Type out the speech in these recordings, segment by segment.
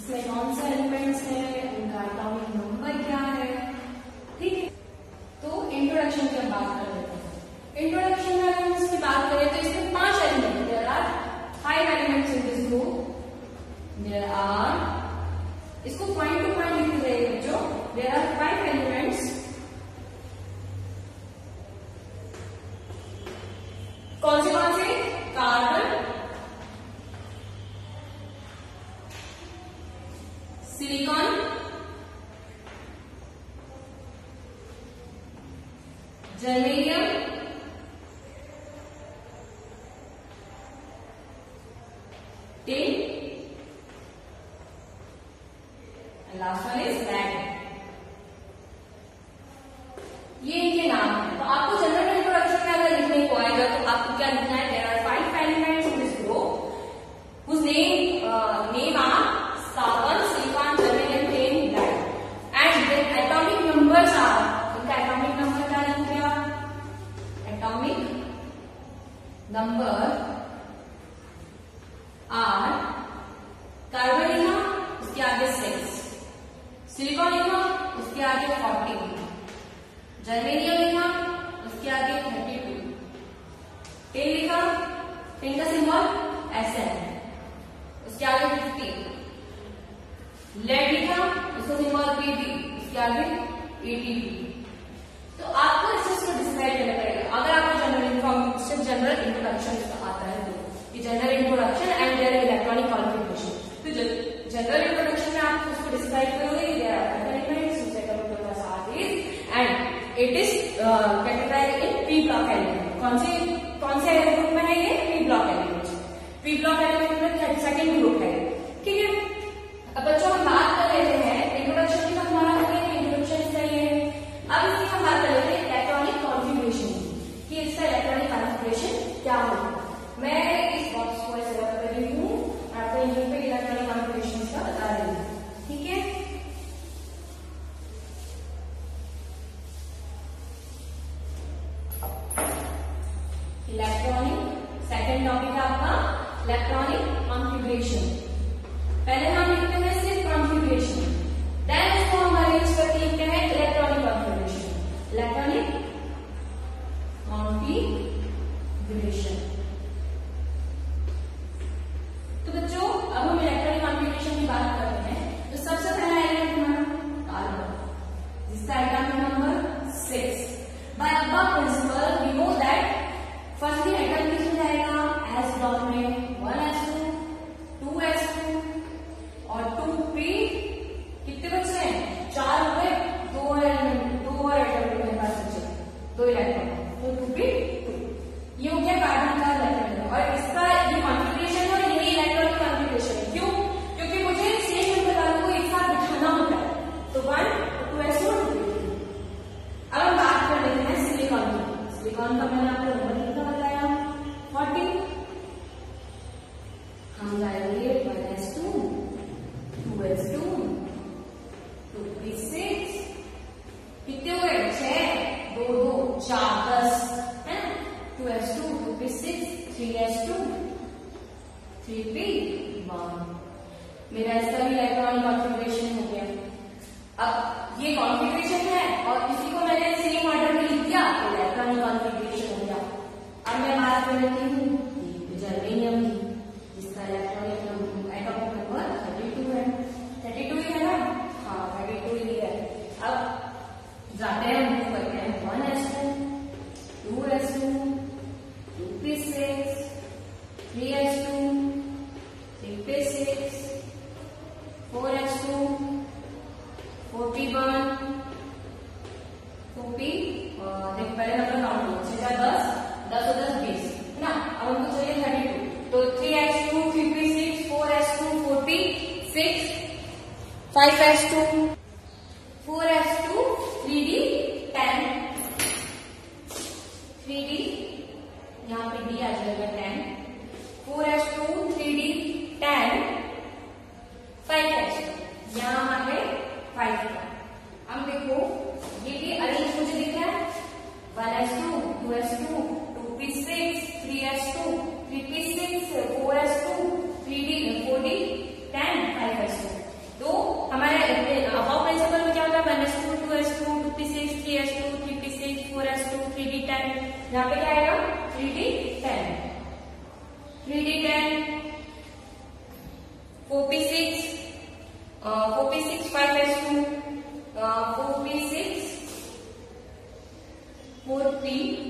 इसमें कौन से एलिमेंट्स हैं, उनका एटॉमिक नंबर क्या है। ठीक है, तो इंट्रोडक्शन की हम बात कर लेते हैं। इंट्रोडक्शन में अगर हम इसकी बात करें तो इसमें 5 element, there are 5 elements in this group. There are, इसको पॉइंट टू पॉइंट लिखते रहिए बच्चों। There are 5 elements. कौन से carbon, silicon, germanium, tin, last one is lead. ये इनके नाम है। तो आपको जनरल इंट्रोडक्शन में अगर लिखने को आएगा तो आपको क्या लिखना है, there are 5 elements in this group whose name are carbon, silicon, germanium, tin, lead and their atomic numbers are, इनका एटॉमिक नंबर क्या लिख दिया, एटॉमिक नंबर आर, कार्बन लिखा उसके आगे 6, सिलिकॉन लिखा उसके आगे 40, जर्मेनियम लिखा उसके आगे 32, टिन लिखा, टिन का सिंबल Sn, उसके आगे 50, लेड लिखा उसका सिंबल Pb, उसके आगे 82। तो आपको इस चीज को डिस्क्राइब करना पड़ेगा। अगर आपको जनरल इंट्रोडक्शन आता है तो general introduction and their electronic configuration, तो जनरल इंट्रोडक्शन में आप उसको डिस्क्राइब करोगे, there are elements which are coming to us are this and it is categorised in P block element. कौन से ग्रुप में है ये, P block element. P block element में सेकंड ग्रुप है। ठीक है, अब बच्चों हम बात कर लेते हैं इंट्रोडक्शन की। तो हमारा हो गया इंट्रोडक्शन सही है। अब इसकी हम बात कर लेते हैं इलेक्ट्रॉनिक कॉन्फ़िगरेशन कि इसका इलेक्ट्रॉनिक कॉन्फ़िगरेशन क्या होगा। मैं इस बॉक्स को ऐसे रख कर रही हूँ, आपको यहीं पे इलेक्ट्रॉनिक कॉन्फ़िगरेशन का बता रही हूँ। ठीक है, इलेक्ट्रॉनिक सेकंड टॉपिक है आपका इलेक्ट्रॉनिक कॉन्फ़िगरेशन। पहले हम लिखते हैं सिर्फ कॉन्फ़िगरेशन, देन उसको हम अरेंज करके लिखते हैं इलेक्ट्रॉनिक कॉन्फ़िगरेशन। Electronic configuration. तो बच्चों अब हम इलेक्ट्रॉनिक कॉन्फ़िगरेशन की बात करते हैं। तो सबसे पहला एलिमेंट हमारा कार्बन, जिसका atomic number 6। By Aufbau principle we know that first atom किस में जाएगा, एस ब्लॉक में 1s2, 2s2 और 2p। कितने बच्चे हैं, 4 हुए, 2 और एटम के पास बचे 2 इलेक्ट्रॉन, तो 2p 2। ये हो गया कार्बन का इलेक्ट्रॉन और इसका ये कॉन्फ़िगरेशन है, यही इलेक्ट्रॉनिक कॉन्फ़िगरेशन है। क्यों, क्योंकि मुझे सेम नंबर वालों को एक साथ बिठाना होता है। तो 1, 2s2 और 2p। अब हम बात कर लेते हैं सिलिकॉन की। सिलिकॉन का मैंने आपको नंबर कितना बताया, 40। हम जाएंगे 1s2, 2s2, 2p6। कितने हुए, 6, 2, 2, 4, 10 है ना। 2s2, 2p6, 3s2, 3p1। मेरा इसका भी इलेक्ट्रॉनिक कॉन्फ़िगरेशन हो गया। अब ये कॉन्फ़िगरेशन है और इसी को मैंने सेम ऑर्डर में लिख दिया तो इलेक्ट्रॉनिक कॉन्फ़िगरेशन हो गया। अब मैं बात कर लेती हूँ जर्मेनियम की, जिसका एटॉमिक नंबर 32 है। 32 ही है ना, हाँ 32 ही है। अब जाते हैं हम करते हैं 1s2, 2s2, 2p6, 3s2, 3p6, 4s2, 4p1, 2p। देख पहले नंबर काउंट करो, 6 10, 10 और 10 20 है ना। अब हमको चाहिए 32, तो 3s2, 3p6, 4s2, 4p6, 5s2, 4s2, 3d 10, 3d यहाँ पे d आ जाएगा 10, 4s2, 3d 10, 5s2 यहाँ है 5 का। अब देखो ये अरेंज मुझे दिख रहा है 1s2, 2s2, 2p6, 3s2, 3p6, 4s2, 3d 4d 10, 5s2। यहाँ पे क्या आएगा 3d10, 3d10, 4p6, 4p6 5s2, 4p6 4p,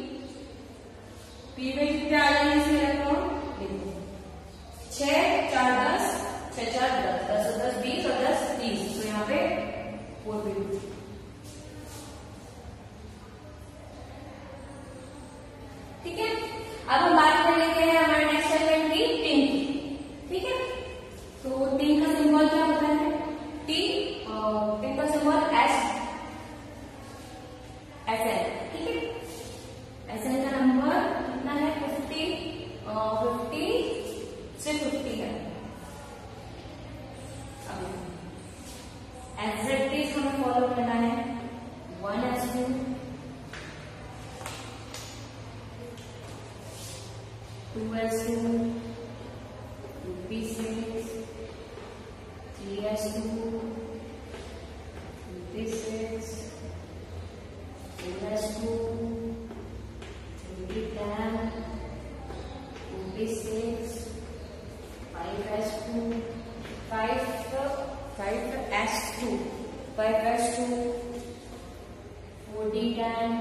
p में कितने आ जाएंगे इसमें इलेक्ट्रॉन, देखो 6 4 10, 6 4 10, 10 और 10 20 और 10 30, तो यहाँ पे 4p2। ठीक है, अब हम बात कर लेते हैं हमारे नेक्स्ट एलिमेंट की टिन की। ठीक है, तो टिन का सिंबल क्या होता है, टी, टिन का सिंबल SN। ठीक है, SN का नंबर कितना है 50, 50 से 50 है। अब SZ हमें फॉलो करना है, 1s2, 2s2, 2p6, 3s2, 2p6, 4s2, 3p10, 2p6, 5s2, 5s2, 5s2, 4d10,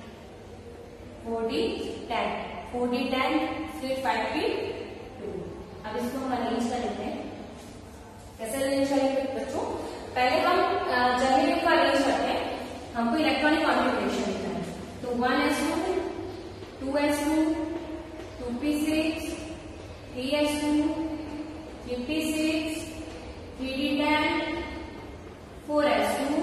4d10, 4d10 फिर 5p2। अब इसको हम अरेंज कर लेते हैं, कैसे अरेंज करेंगे बच्चों, पहले हम जर्मेनियम को अरेंज करते हैं, हमको इलेक्ट्रॉनिक कॉन्फ़िगरेशन लिखना है, तो 1s2, 2s2, 2p6, 3s2, 3p6, 3d10, 4s2,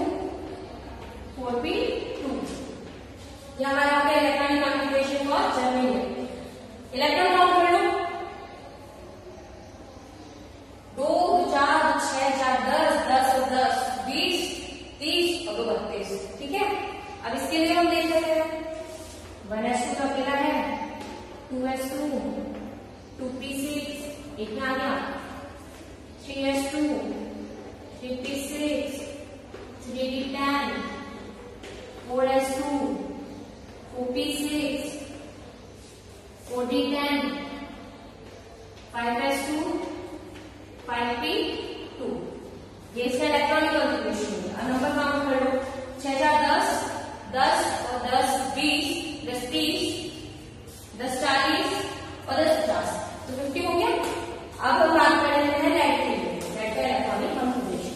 4p2। ये हमारा यहाँ पे electronic configuration for germanium. Electron count कर लो, 2 4 6 4 10 10 और 10 20 30 और 32। ठीक है, अब इसके लिए हम देख लेते हैं, 1s2 का अकेला है, 2s2, 2p6, एक में आ गया, 3s2, 3p6, 3d10, 4s2, 4p6, 4d10, 5s2, 5p2। ये इसका इलेक्ट्रॉनिक कॉन्फ़िगरेशन है। अब नंबर काउंट कर लो, 6 4 10, 10 और 10 20, 10 30, 10 40 और 10 50, तो 50 हो गया। अब हम बात कर लेते हैं लेड के लिए, लेड का इलेक्ट्रॉनिक कॉन्फ़िगरेशन।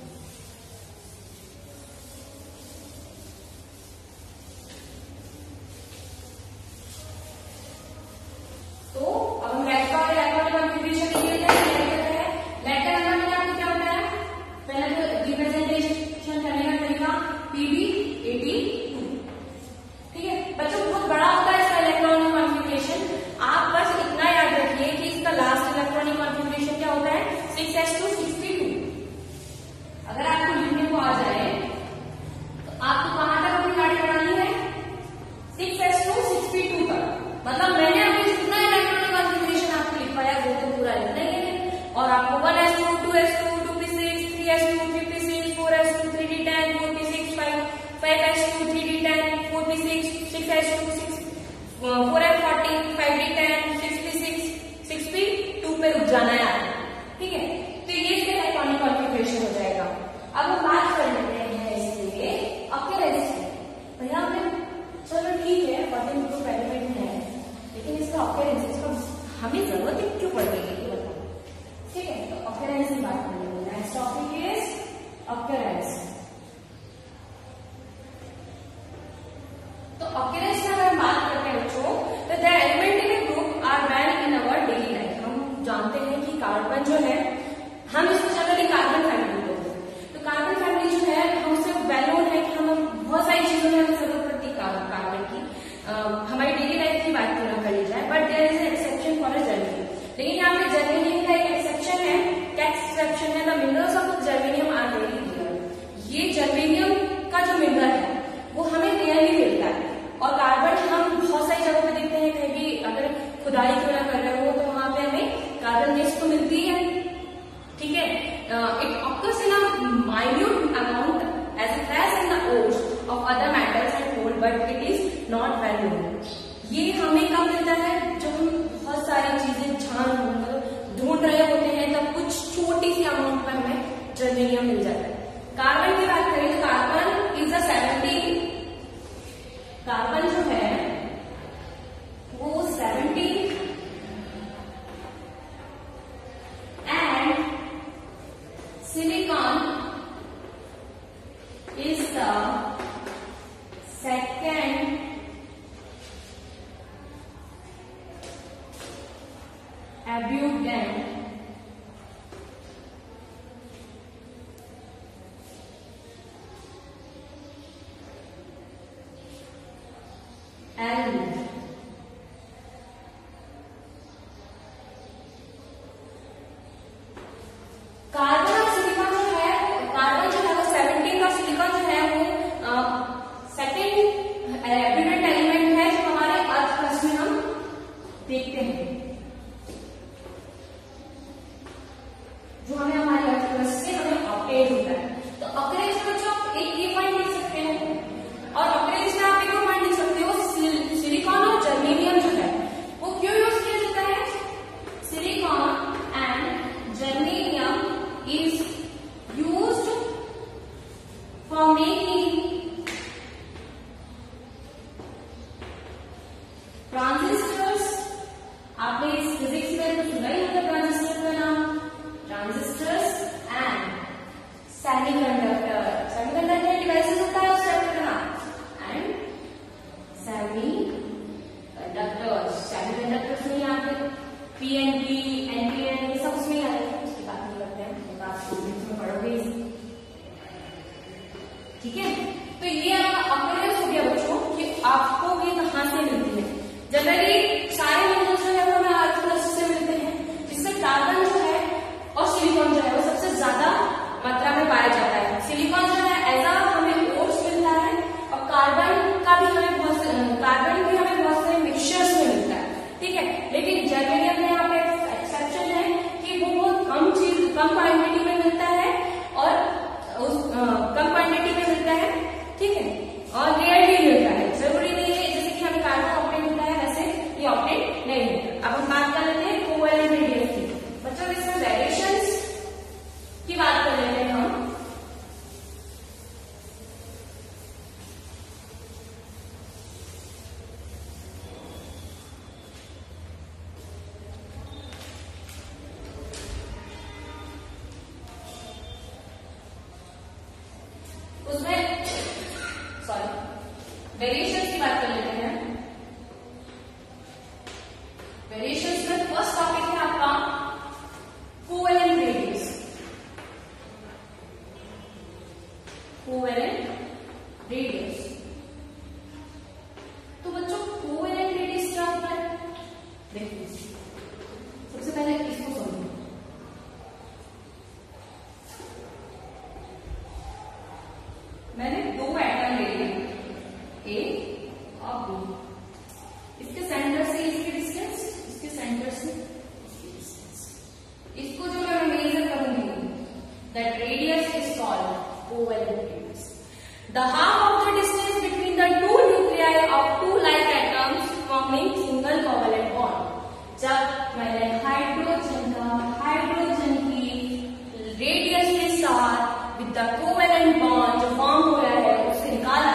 तो अब हम लेड का इलेक्ट्रॉनिक कॉन्फ़िगरेशन लिख लेते हैं। लेड का नंबर में क्या होता है, पहले तो रिप्रेजेंटेशन करने का तरीका Pb82। ठीक है बच्चों, बहुत बड़ा होता है इसका इलेक्ट्रॉनिक कॉन्फ़िगरेशन, आप बस इतना याद रखिए कि इसका लास्ट इलेक्ट्रॉनिक कॉन्फ़िगरेशन क्या होता है, 6s2 6p2। अगर आपको लिखने को आ जाए तो आपको कहां तक अपनी गाड़ी बढ़ानी है, 6s2 6p2 तक। मतलब मैंने अभी जितना इलेक्ट्रॉनिक कॉन्फ़िगरेशन आपको लिखवाया वो तो पूरा लिखना ही है, और आपको 1s2 2s2 2p6 3s2 3p6 4s2 3d10 4p6 5s2 3d10 4p6 6s2 4f40 5d10 6p6 6p2 पे रुक जाना है। ठीक है, तो ये इसका इलेक्ट्रॉनिक कॉन्फ़िगरेशन हो जाएगा। अब हम बात कर लेते हैं इसके लिए ऑक्यूरेंस की। भैया हमने, चलो ठीक है 14 पहले में है, लेकिन इसका ऑक्यूरेंस, इसका हमें जरूरत है क्यों पड़ रही है बताओ। ठीक है, तो ऑक्यूरेंस की बात कर लेंगे। Next topic is occurrence. तो ऑक्यूरेंस की अगर हम बात करते हैं बच्चों, तो the element in a group are when in our daily life. हम जानते हैं कि कार्बन जो है, हम इसको जनरली कार्बन फैमिली बोलते हैं। तो कार्बन फैमिली जो है हमसे वेल नोन है कि हम बहुत सारी चीजों में हमें जरूरत पड़ती है कार्बन की, हमारी डेली लाइफ की बात क्यों ना करी जाए, but there is exception for a germanium. लेकिन यहाँ पे जर्मेनियम का एक एक्सेप्शन है। क्या एक्सेप्शन है, the minerals of germanium are very rare. ये जर्मेनियम का जो मिनरल है वो हमें रेयरली मिलता है, और कार्बन हम बहुत सारी जगहों पे देखते हैं, कहीं भी अगर खुदाई क्यों ना कर रहे हो तो वहां पे हमें कार्बन गैस तो मिलती है। ठीक है, it occurs in a minute amount as it has in the ores of other metals and coal, but it is not well known. ये हमें कब मिलता है, जब हम बहुत सारी चीजें ढूंढ रहे होते हैं, तब कुछ छोटी सी अमाउंट पर हमें जर्मेनियम मिल जाता है। कार्बन की बात करें तो कार्बन इज अ 17, कार्बन जो है वो 17 and silicon is the second abundant element. Carbon और सिलिकॉन जो है, कार्बन जो है वो 17 और सिलिकॉन जो है वो सेकेंड एब्यूडेंट एलिमेंट है जो हमारे अर्थ क्रस्ट में हम देखते हैं, जो हमें हमारे अर्थ क्रस्ट से हमें ऑक्टेट होता है। तो ऑक्टेट में बच्चों आप एक ये पॉइंट लिख सकते हो, और ऑक्टेट में आप एक और पॉइंट लिख सकते हो, सिलिकॉन और जर्मेनियम जो है वो क्यों यूज किया जाता है। Silicon and germanium is used for making transistors। आपने इस फिजिक्स में तो सुना ही होगा ट्रांजिस्टर का नाम, transistors and semiconductor. Semiconductor devices होता है उस चैप्टर का नाम, एंड सेमीकंडक्टर्स। सेमीकंडक्टर्स में यहाँ पे पीएनपी, एनपीएन ये सब उसमें आते हैं, उसकी बात नहीं करते हैं, में पढ़ोगे। ठीक है, तो ये अक्रेस हो गया बच्चों कि आपको ये कहां से मिलती है। जनरली सारे मिनरल्स जो है वो हमें अर्थ क्रस्ट से मिलते हैं, जिसमें कार्बन जो है और सिलिकॉन जो है वो सबसे ज्यादा मात्रा में पाया जाता है। सिलिकॉन जो है एज हमें ओट्स मिलता है, और कार्बन का भी हमें कार्बन भी हमें बहुत सारे मिक्सचर्स में मिलता है। ठीक है, लेकिन जर्मेनियम में यहाँ पे एक्सेप्शन है कि वो बहुत कम क्वांटिटी में मिलता है, और कम क्वांटिटी में मिलता है। ठीक है, और रेयरली मिलता है, जरूरी नहीं है जैसे कि हमें कार्बन ऑक्टेट मिलता है वैसे ये ऑक्टेट नहीं है। अब हम बात कर लेते हैं कोवैलेंट रेडियस की। बच्चों इसमें वेरिएशंस की बात कर लेते हैं हम। वेरिएशंस की बात कर लेते हैं। वेरिएशंस में फर्स्ट टॉपिक है आपका कोवैलेंट रेडियस। कोवैलेंट रेडियस, तो बच्चों कोवैलेंट रेडियस क्या होता है, देखिए सबसे पहले इसको समझो। मैंने दो एटम ले लिए, ए और बी, इसके सेंटर से इसकी डिस्टेंस, इसके सेंटर से इसकी डिस्टेंस, इसको जो मैं मेजर करूंगी, that radius is called covalent radius. The half of the distance between the two nuclei of two like atoms forming single covalent bond. जब मैंने हाइड्रोजन की रेडियस के साथ विद द कोवैलेंट बॉन्ड जो फॉर्म हो रहा है उसे निकाला,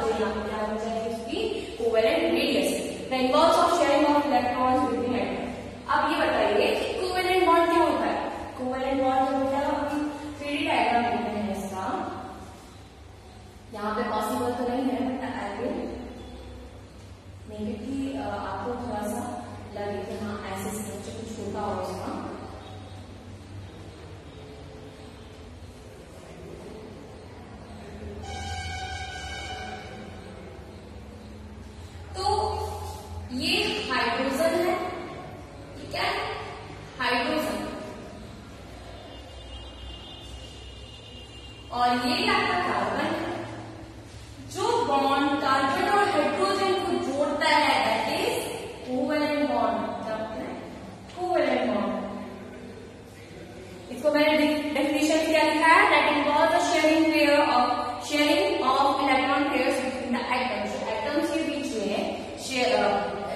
covalent radius, the inverse of sharing of electrons between atoms. अब ये बताइए कि कोवैलेंट बॉन्ड क्या होता है। कोवैलेंट बॉन्ड जो होता है हम 3D डायग्राम देखते हैं इसका, यहाँ पे पॉसिबल तो नहीं है but I will make it कि आपको थोड़ा सा लगे कि हाँ ऐसे स्ट्रक्चर कुछ होता हो इसका। ये हाइड्रोजन है, ठीक है, हाइड्रोजन, और ये आपका कार्बन है। जो बॉन्ड कार्बन और हाइड्रोजन को जोड़ता है that is covalent bond. Covalent bond, इसको मैंने डेफिनेशन क्या लिखा है, that involves the sharing of electron pairs between the atoms. Atoms के बीच में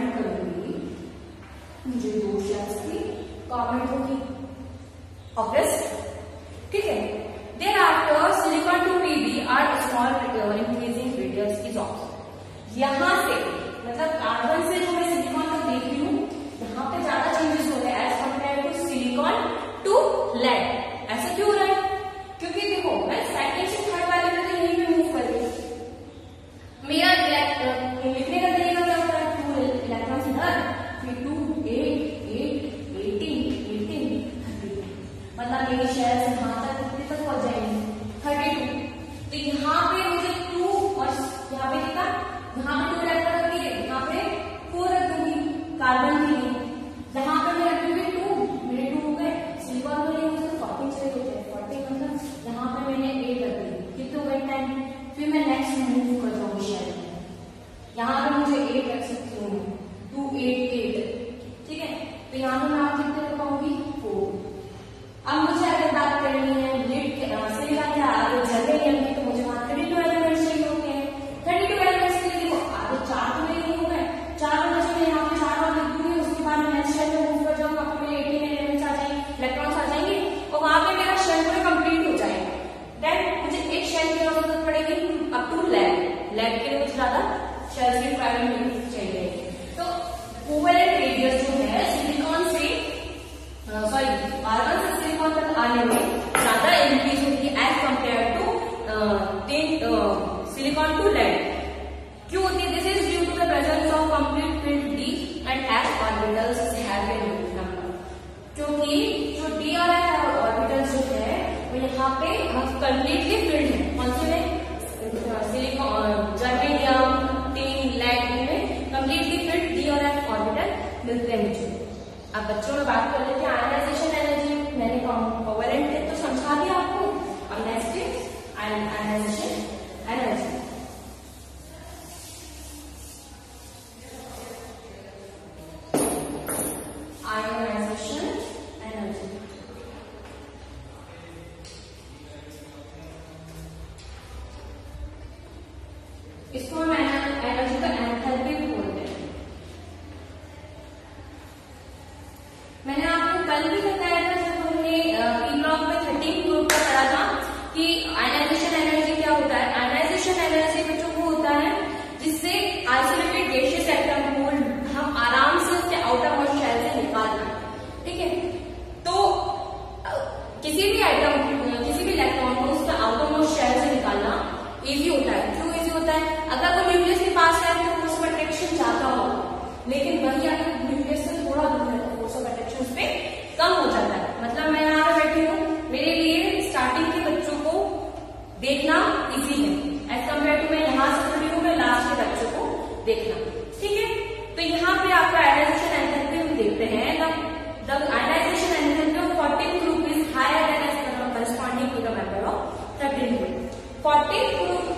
फाइंड करूंगी, मुझे दो शेल्स की रिक्वायरमेंट होगी, ऑब्वियस, ठीक है। Then after silicon to Pb are small increasing radius is observed. यहां से मतलब कार्बन से जो मैं सिलिकॉन तक देख रही हूँ, यहाँ पे ज्यादा चेंजेस हो रहे हैं as compare to silicon to lead. ऐसा क्यों हो रहा है? क्योंकि देखो मैं सेकेंड से थर्ड वाले में तो यहीं पे मूव कर रही हूँ, मेरा लिखने का तरीका क्या होता है, 2 इलेक्ट्रॉन्स इधर, फिर 2 8 8 18 18 32, मतलब मेरी शेल्स यहाँ तक कितने तक पहुंच जाएंगी 32। तो यहाँ पे मुझे 2 और यहाँ पे कितना, यहाँ पे 2 इलेक्ट्रॉन रख दिए, यहाँ पे 4 रख दूंगी कार्बन के लिए, यहाँ पे मैं रख दूंगी 2, मेरे 2 हो गए। सिलिकॉन के लिए मुझे 14 से होते हैं, 14 मतलब यहाँ पे मैंने 8 रख दी, कितने हो गए 10। फिर मैं नेक्स्ट मूव कर जाऊंगी शेल में, यहाँ पे मुझे 8 रख सकती हूँ, 2 8 8, ठीक है। तो यहाँ पे मैं आप कितने रख पाऊंगी 4। अब मुझे अगर बात करनी है लिड सिलिकॉन के आगे जर्मेनियम की, तो मुझे वहां 32 एलिमेंट्स चाहिए होते हैं। 32 एलिमेंट्स के लिए देखो आगे 4 तो मेरे हो गए, 4 में से मैं यहाँ पे 4 और लिख दूंगी, उसके बाद मैं नेक्स्ट शेल में मूव कर जाऊंगा, वहां पे मेरे 18 एलिमेंट्स आ जाएंगे, इलेक्ट्रॉन्स आ जाएंगे, और वहां पे मेरा शेल पूरा कंप्लीट हो जाएगा। देन मुझे एक शेल की जरूरत पड़ेगी अप टू लैब के लिए कुछ ज्यादा शेल्स की रिक्वायरमेंट चाहिए। तो कोवेलेंट रेडियस जो है सिलिकॉन से कार्बन से सिलिकॉन तक आने में ज्यादा इंक्रीज होती है as compare to silicon to lead. क्यों होती है? This is due to the presence of complete field d and s orbitals have in number. क्योंकि जो डी और एस ऑर्बिटल्स जो है वो यहाँ पे कंप्लीटली फिल्ड है। कौन से में? सिलिकॉन, जर्मेनियम, टिन, लेड में कंप्लीटली फिल्ड डी और एफ ऑर्बिटल मिलते हैं मुझे। अब बच्चों में बात कर लेते हैं आयनाइजेशन एनर्जी। मैंने कोवेलेंट तो समझा दिया आपको। अब next is ionization energy. Ionization energy इसको हम एनर्जी का एंथैल्पी भी बोलते हैं। मैंने आपको कल भी बताया था जब हमने पी ब्लॉक में 13 ग्रुप का पढ़ा था कि आयनाइजेशन एनर्जी क्या होता है। आयनाइजेशन एनर्जी में जो वो होता है जिससे आइसोलेटेड गैसियस एटम को हम आराम से उसके आउटर मोस्ट शेल से निकाल पाए, ठीक है। तो किसी भी आइटम किसी भी इलेक्ट्रॉन को उसका आउटर मोस्ट शेल से निकालना इजी होता है। क्यों इजी होता है? अगर वो न्यूक्लियस के पास है तो फोर्स ऑफ अट्रैक्शन ज्यादा होगा, लेकिन वही अगर न्यूक्लियस से थोड़ा दूर है तो फोर्स ऑफ अट्रैक्शन उस पे कम हो जाता है। मतलब मैं यहाँ पे बैठी हूँ, मेरे लिए स्टार्टिंग के बच्चों को देखना इजी है एज कम्पेयर टू मैं यहाँ से खड़ी हूँ, मैं लास्ट के बच्चों को देखना, ठीक है। तो यहाँ पे आपका आयनाइजेशन एंथैल्पी हम देखते हैं। The ionization enthalpy of 14 group is higher than as corresponding to the member of 13 group. 14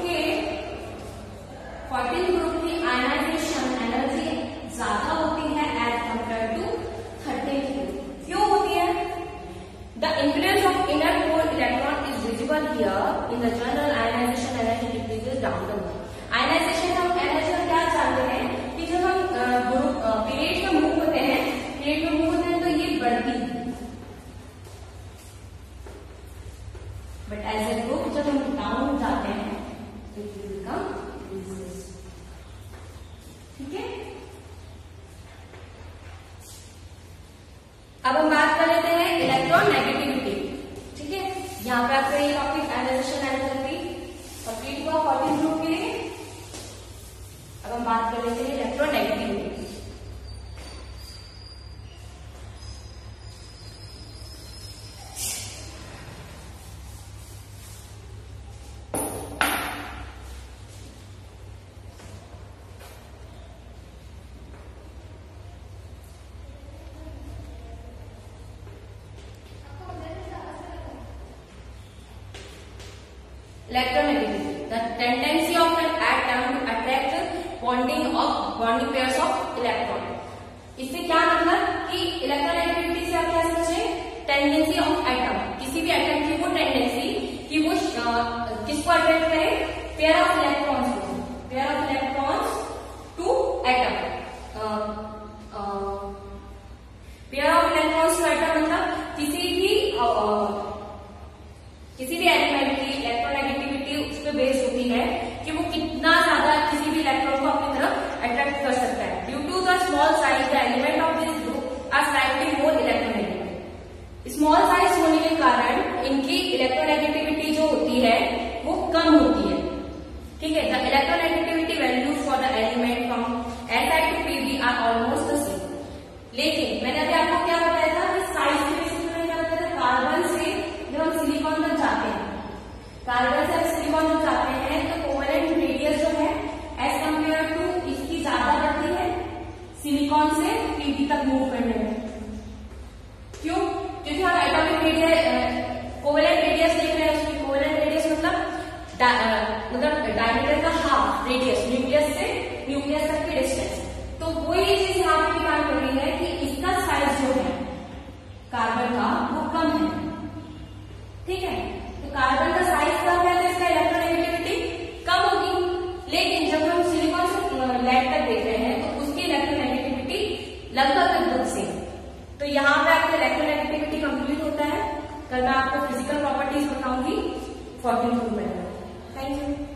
group की आयनाइजेशन एनर्जी ज्यादा होती है एज कंपेयर टू 13 ग्रुप। क्यों होती है? The influence of inner core electron is visible here in the general ionization energy decreases down the move. Ionization हम energy हम क्या चाहते हैं कि जब हम पीरियड में मूव होते हैं तो ये बढ़ती है, बट एज ए ग्रुप जब हम डाउन जाते हैं तो it will become increases, ठीक है। अब हम बात कर लेते हैं इलेक्ट्रॉन नेगेटिविटी, ठीक है। यहाँ पे आपका ये टॉपिक आयनाइजेशन एनर्जी कंप्लीट हुआ 14 ग्रुप के लिए। अब हम बात कर लेते हैं electronegativity. Electronegativity, the tendency of an atom to attract bonding pairs of electron। इससे क्या मतलब कि इलेक्ट्रोनेगेटिविटी से आप क्या समझे? टेंडेंसी ऑफ एटम, किसी भी एटम की वो टेंडेंसी कि वो किसको अट्रैक्ट करे? पेयर ऑफ इलेक्ट्रॉन्स को, pair of electrons to atom. Small size होने के कारण इनकी इलेक्ट्रोनेगेटिविटी जो होती है वो कम होती है। ठीक है, the electronegativity values for the element from Si to Pb are almost the same. लेकिन मैंने अभी आपको क्या बताया था कि साइज के बेसिस में क्या बताया था, कार्बन से जब हम सिलिकॉन तक जाते हैं, कार्बन से सिलिकॉन तक जाते हैं तो कोवेलेंट रेडियस जो है एज कंपेयर टू इसकी ज्यादा बढ़ती है सिलिकॉन से Pb तक मूव करने में। क्यों? क्योंकि हम एटॉमिक रेडियस कोवेलेंट रेडियस देख रहे हैं, उसकी कोवेलेंट रेडियस मतलब डायमीटर का हाफ रेडियस न्यूक्लियस तक की डिस्टेंस। तो वही चीज यहाँ पे भी काम कर रही है कि इसका साइज जो है कार्बन का वो कम है। ठीक है, तो कार्बन का साइज कम है तो इसका इलेक्ट्रोनेगेटिविटी कम होगी। लेकिन जब हम सिलिकॉन से लेड तक देख रहे हैं तो उसकी इलेक्ट्रोनेगेटिविटी लगभग सेम। तो यहाँ पे आपका इलेक्ट्रोनेगेटिविटी कंप्लीट होता है। कल मैं आपको फिजिकल प्रॉपर्टीज बताऊंगी 14th में। Thank you.